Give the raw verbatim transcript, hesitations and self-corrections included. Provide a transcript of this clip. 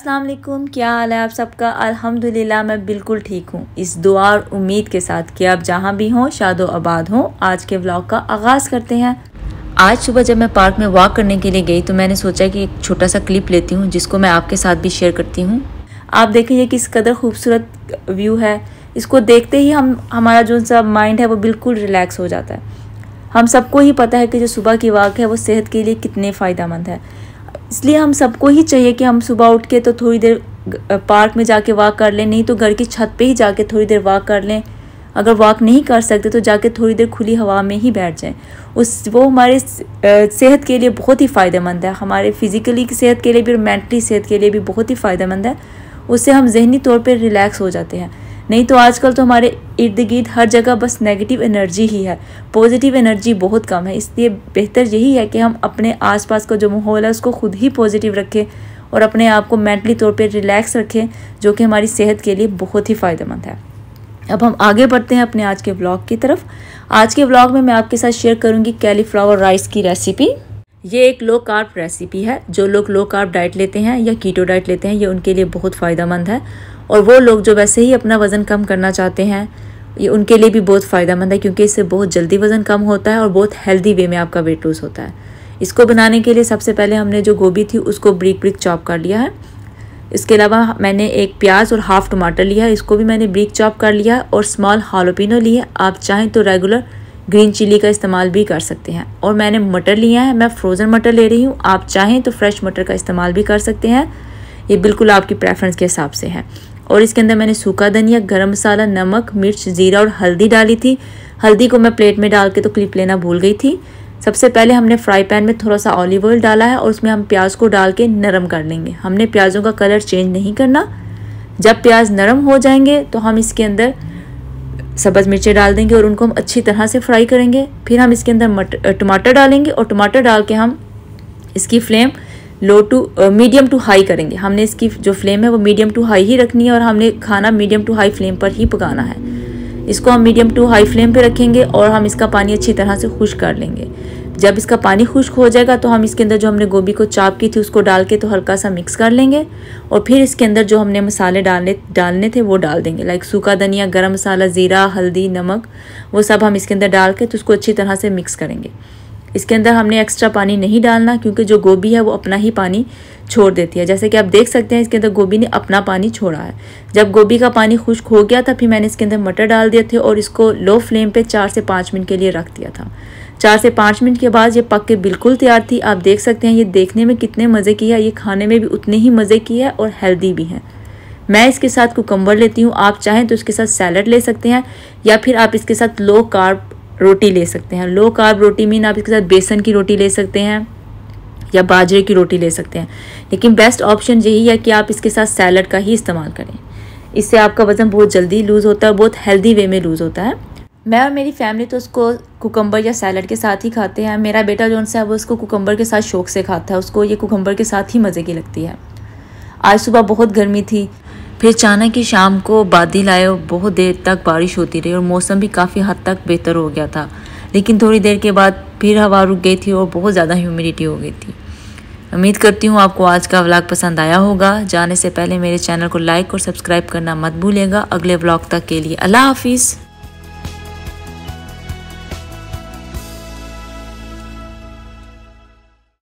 अस्सलाम वालेकुम, क्या हाल है आप सबका। अल्हम्दुलिल्लाह मैं बिल्कुल ठीक हूँ। इस दुआ और उम्मीद के साथ कि आप जहाँ भी हों शादो आबाद हों, आज के व्लॉग का आगाज़ करते हैं। आज सुबह जब मैं पार्क में वॉक करने के लिए गई तो मैंने सोचा कि एक छोटा सा क्लिप लेती हूँ जिसको मैं आपके साथ भी शेयर करती हूँ। आप देखें ये किस कदर खूबसूरत व्यू है। इसको देखते ही हम हमारा जो सा माइंड है वो बिल्कुल रिलैक्स हो जाता है। हम सबको ही पता है कि जो सुबह की वॉक है वो सेहत के लिए कितने फ़ायदेमंद है, इसलिए हम सबको ही चाहिए कि हम सुबह उठ के तो थोड़ी देर पार्क में जाके वॉक कर लें, नहीं तो घर की छत पे ही जाके थोड़ी देर वॉक कर लें। अगर वॉक नहीं कर सकते तो जाके थोड़ी देर खुली हवा में ही बैठ जाएं। उस वो हमारे सेहत के लिए बहुत ही फ़ायदेमंद है, हमारे फिज़िकली की सेहत के लिए भी और मेंटली सेहत के लिए भी बहुत ही फ़ायदेमंद है। उससे हम जहनी तौर पर रिलैक्स हो जाते हैं। नहीं तो आजकल तो हमारे इर्द गिर्द हर जगह बस नेगेटिव एनर्जी ही है, पॉजिटिव एनर्जी बहुत कम है। इसलिए बेहतर यही है कि हम अपने आसपास का जो माहौल है उसको खुद ही पॉजिटिव रखें और अपने आप को मेंटली तौर पे रिलैक्स रखें, जो कि हमारी सेहत के लिए बहुत ही फ़ायदेमंद है। अब हम आगे बढ़ते हैं अपने आज के व्लॉग की तरफ। आज के व्लॉग में मैं आपके साथ शेयर करूँगी कैलीफ्लावर राइस की रेसिपी। ये एक लो कार्ब रेसिपी है। जो लोग लो कार्ब डाइट लेते हैं या कीटो डाइट लेते हैं ये उनके लिए बहुत फ़ायदेमंद है, और वो लोग जो वैसे ही अपना वज़न कम करना चाहते हैं ये उनके लिए भी बहुत फ़ायदेमंद है, क्योंकि इससे बहुत जल्दी वज़न कम होता है और बहुत हेल्दी वे में आपका वेट लूज़ होता है। इसको बनाने के लिए सबसे पहले हमने जो गोभी थी उसको ब्रिक ब्रिक चॉप कर लिया है। इसके अलावा मैंने एक प्याज और हाफ़ टमाटर लिया है, इसको भी मैंने ब्रिक चॉप कर लिया है, और स्मॉल हालोपिनो लिए। आप चाहें तो रेगुलर ग्रीन चिली का इस्तेमाल भी कर सकते हैं। और मैंने मटर लिया है, मैं फ्रोज़न मटर ले रही हूँ, आप चाहें तो फ्रेश मटर का इस्तेमाल भी कर सकते हैं, ये बिल्कुल आपकी प्रेफरेंस के हिसाब से है। और इसके अंदर मैंने सूखा धनिया, गरम मसाला, नमक, मिर्च, ज़ीरा और हल्दी डाली थी। हल्दी को मैं प्लेट में डाल के तो क्लिप लेना भूल गई थी। सबसे पहले हमने फ्राई पैन में थोड़ा सा ऑलिव ऑयल डाला है और उसमें हम प्याज को डाल के नरम कर लेंगे। हमने प्याज़ों का कलर चेंज नहीं करना। जब प्याज नरम हो जाएंगे तो हम इसके अंदर सब्ज़ मिर्चें डाल देंगे और उनको हम अच्छी तरह से फ्राई करेंगे। फिर हम इसके अंदर मटर टमाटर डालेंगे और टमाटर डाल के हम इसकी flame low to medium to high करेंगे। हमने इसकी जो फ्लेम है वो मीडियम टू हाई ही रखनी है और हमने खाना मीडियम टू हाई फ्लेम पर ही पकाना है। इसको हम मीडियम टू हाई फ्लेम पे रखेंगे और हम इसका पानी अच्छी तरह से खुश्क कर लेंगे। जब इसका पानी खुश्क हो जाएगा तो हम इसके अंदर जो हमने गोभी को चॉप की थी उसको डाल के तो हल्का सा मिक्स कर लेंगे, और फिर इसके अंदर जो हमने मसाले डालने डालने थे वो डाल देंगे, लाइक सूखा धनिया, गरम मसाला, ज़ीरा, हल्दी, नमक, वो सब हम इसके अंदर डाल के तो उसको अच्छी तरह से मिक्स करेंगे। इसके अंदर हमने एक्स्ट्रा पानी नहीं डालना, क्योंकि जो गोभी है वो अपना ही पानी छोड़ देती है। जैसे कि आप देख सकते हैं इसके अंदर गोभी ने अपना पानी छोड़ा है। जब गोभी का पानी खुश्क हो गया था फिर मैंने इसके अंदर मटर डाल दिए थे और इसको लो फ्लेम पे चार से पाँच मिनट के लिए रख दिया था। चार से पाँच मिनट के बाद ये पक के बिल्कुल तैयार थी। आप देख सकते हैं ये देखने में कितने मज़े की है, ये खाने में भी उतने ही मज़े की है और हेल्दी भी है। मैं इसके साथ कुकम्बर लेती हूँ, आप चाहें तो इसके साथ सैलड ले सकते हैं या फिर आप इसके साथ लो कार्ब रोटी ले सकते हैं। लो कार्ब रोटी मीन आप इसके साथ बेसन की रोटी ले सकते हैं या बाजरे की रोटी ले सकते हैं, लेकिन बेस्ट ऑप्शन यही है कि आप इसके साथ सैलड का ही इस्तेमाल करें। इससे आपका वज़न बहुत जल्दी लूज़ होता है, बहुत हेल्दी वे में लूज़ होता है। मैं और मेरी फैमिली तो उसको कुकम्बर या सैलड के साथ ही खाते हैं। मेरा बेटा जो है वो उसको कुकम्बर के साथ शौक से खाता है, उसको ये कुकम्बर के साथ ही मज़े की लगती है। आज सुबह बहुत गर्मी थी, फिर अचानक ही शाम को बादल आए और बहुत देर तक बारिश होती रही और मौसम भी काफ़ी हद तक बेहतर हो गया था, लेकिन थोड़ी देर के बाद फिर हवा रुक गई थी और बहुत ज़्यादा ह्यूमिडिटी हो गई थी। उम्मीद करती हूँ आपको आज का व्लॉग पसंद आया होगा। जाने से पहले मेरे चैनल को लाइक और सब्सक्राइब करना मत भूलिएगा। अगले व्लॉग तक के लिए अल्लाह हाफिज़।